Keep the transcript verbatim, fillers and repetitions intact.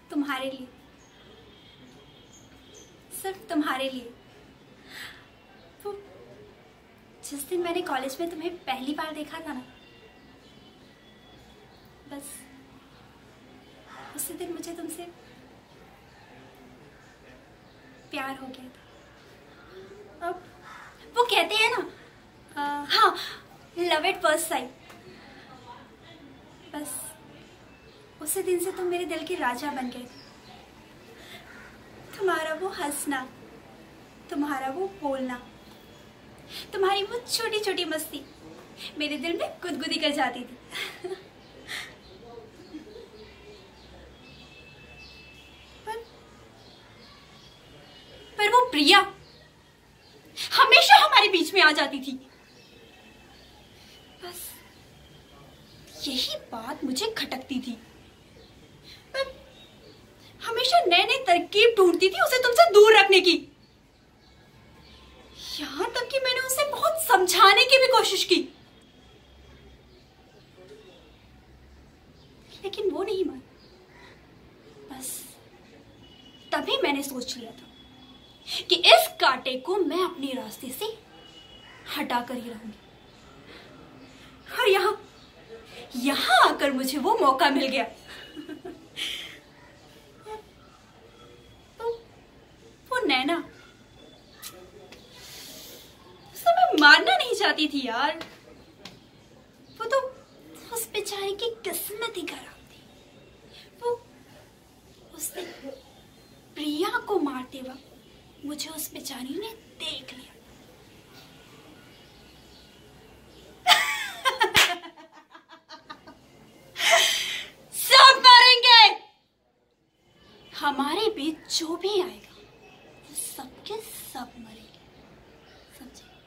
तुम्हारे लिए, सिर्फ तुम्हारे लिए। तो जिस दिन मैंने कॉलेज में तुम्हें पहली बार देखा था ना, बस उसी दिन मुझे तुमसे प्यार हो गया था। अब वो कहते हैं ना, आ, हाँ, लव एट फर्स्ट साइट। बस उसी दिन से तुम मेरे दिल के राजा बन गए थे। तुम्हारा वो हंसना, तुम्हारा वो बोलना, तुम्हारी वो छोटी छोटी मस्ती मेरे दिल में गुदगुदी कर जाती थी। पर, पर वो प्रिया हमेशा हमारे बीच में आ जाती थी। बस यही बात मुझे खटकती थी। पर हमेशा नए नए तरकीब ढूंढती थी उसे तुमसे दूर रखने की। यहां तक कि मैंने उसे बहुत समझाने की भी कोशिश की, लेकिन वो नहीं मान। बस तभी मैंने सोच लिया था कि इस कांटे को मैं अपने रास्ते से हटा कर ही रहूंगी। और यहां यहां आकर मुझे वो मौका मिल गया। तो वो नैना, उसे मैं मारना नहीं चाहती थी यार। वो तो उस बेचारे की किस्मत ही खराब थी। वो उसने प्रिया को मारते वक्त मुझे उस बेचारी ने देख लिया। सब मरेंगे, हमारे बीच जो भी आएगा वो सबके सब मरेंगे, समझे?